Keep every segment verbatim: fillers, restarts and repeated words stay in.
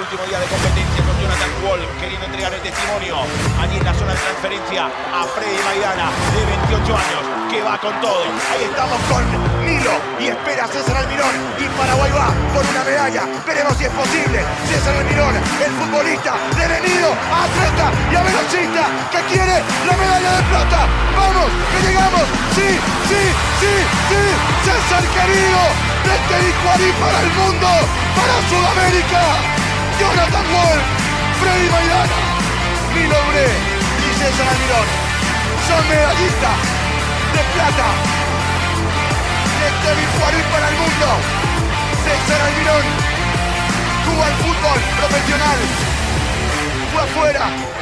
último día de competencia con Jonathan Wall, queriendo entregar el testimonio allí en la zona de transferencia a Freddy Maidana, de veintiocho años, que va con todo. Ahí estamos con Nilo y espera César Almirón, y Paraguay va por una medalla. Veremos si es posible. César Almirón, el futbolista devenido a atleta y a velocista, que quiere la medalla de plata. ¡Vamos, que llegamos! ¡Sí, sí, sí, sí! ¡César querido! Desde Ijuarí para el mundo, para Sudamérica. Jonathan Wall, Freddy Maidana, Nilo Bre y César Almirón son medallistas de plata. Desde Ijuarí para el mundo. César Almirón jugó al fútbol profesional, fue afuera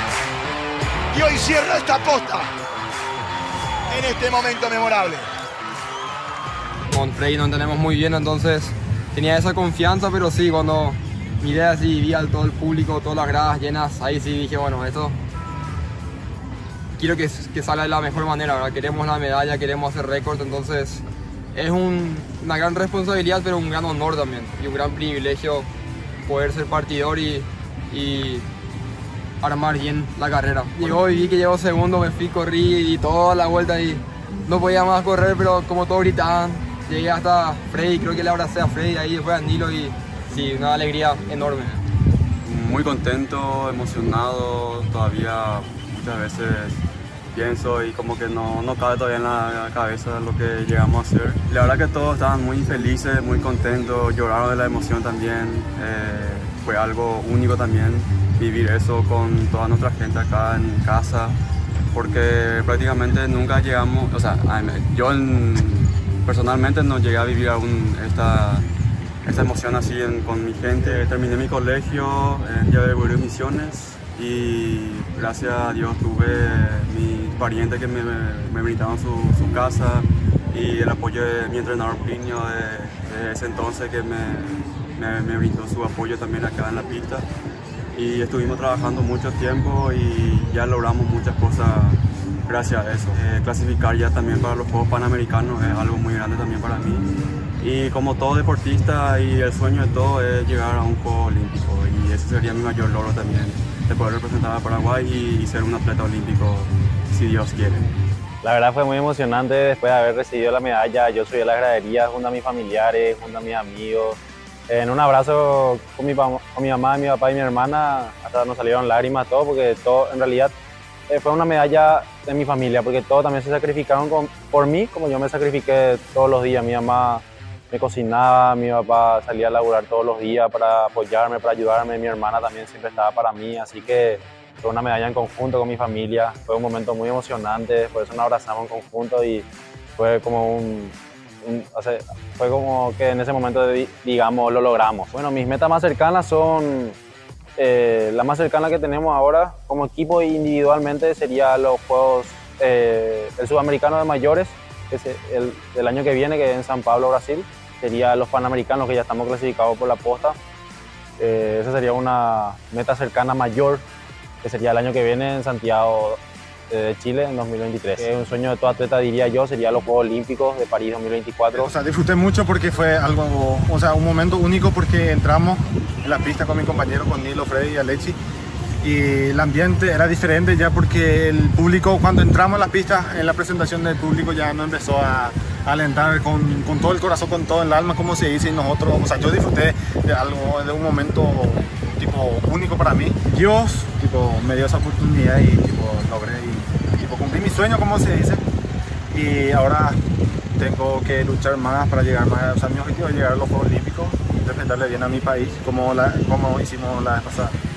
y hoy cierra esta posta en este momento memorable. Con Freddy nos entendemos muy bien, entonces tenía esa confianza, pero sí, cuando miré así, vi a todo el público, todas las gradas llenas, ahí sí dije, bueno, esto quiero que, que salga de la mejor manera, ¿verdad? Queremos la medalla, queremos hacer récord, entonces es un, una gran responsabilidad, pero un gran honor también, y un gran privilegio poder ser partidor y, y armar bien la carrera. Llegó y vi que llegó segundo, me fui, corrí y toda la vuelta y no podía más correr, pero como todos gritaban, llegué hasta Freddy, creo que le abracé a Freddy, ahí después a Nilo y sí, una alegría enorme. Muy contento, emocionado, todavía muchas veces pienso y como que no, no cabe todavía en la cabeza lo que llegamos a hacer. La verdad que todos estaban muy felices, muy contentos, lloraron de la emoción también. Eh, fue algo único también vivir eso con toda nuestra gente acá en casa, porque prácticamente nunca llegamos, o sea, yo en, personalmente no llegué a vivir aún esta, esta emoción así en, con mi gente. Terminé mi colegio en Llave de Misiones y gracias a Dios tuve mis parientes que me, me brindaron su, su casa y el apoyo de mi entrenador Plinio de, de ese entonces, que me, me, me brindó su apoyo también acá en la pista, y estuvimos trabajando mucho tiempo y ya logramos muchas cosas gracias a eso. Eh, clasificar ya también para los Juegos Panamericanos es algo muy grande también para mí, y como todo deportista y el sueño de todo es llegar a un Juego Olímpico, y ese sería mi mayor logro también, de poder representar a Paraguay y, y ser un atleta olímpico, si Dios quiere. La verdad fue muy emocionante después de haber recibido la medalla. Yo subí a las graderías junto a mis familiares, junto a mis amigos. En un abrazo con mi, con mi mamá, mi papá y mi hermana, hasta nos salieron lágrimas, todo, porque todo, en realidad eh, fue una medalla de mi familia, porque todos también se sacrificaron con, por mí, como yo me sacrifiqué todos los días. Mi mamá me cocinaba, mi papá salía a laburar todos los días para apoyarme, para ayudarme, mi hermana también siempre estaba para mí, así que fue una medalla en conjunto con mi familia. Fue un momento muy emocionante, por eso nos abrazamos en conjunto y fue como un, un o sea, fue como que en ese momento, digamos, lo logramos. Bueno, mis metas más cercanas son, eh, la más cercana que tenemos ahora como equipo e individualmente sería los Juegos, eh, el Sudamericano de Mayores, que es el, el año que viene, que es en San Pablo, Brasil. Sería los Panamericanos, que ya estamos clasificados por la posta. Eh, esa sería una meta cercana mayor, que sería el año que viene en Santiago de Chile en dos mil veintitrés. Es un sueño de todo atleta, diría yo, sería los Juegos Olímpicos de París dos mil veinticuatro. O sea, disfruté mucho porque fue algo, o sea, un momento único, porque entramos en la pista con mi compañero, con Nilo, Freddy y Alexi, y el ambiente era diferente ya, porque el público, cuando entramos en la pista, en la presentación del público ya nos empezó a, a alentar con, con todo el corazón, con todo el alma, como se dice, y nosotros, o sea, yo disfruté de algo, de un momento tipo único para mí. Dios tipo me dio esa oportunidad y tipo logré y tipo cumplí mi sueño, como se dice, y ahora tengo que luchar más para llegar más, o sea, mi objetivo es llegar a los Juegos Olímpicos y representarle bien a mi país, como, la, como hicimos la vez pasada.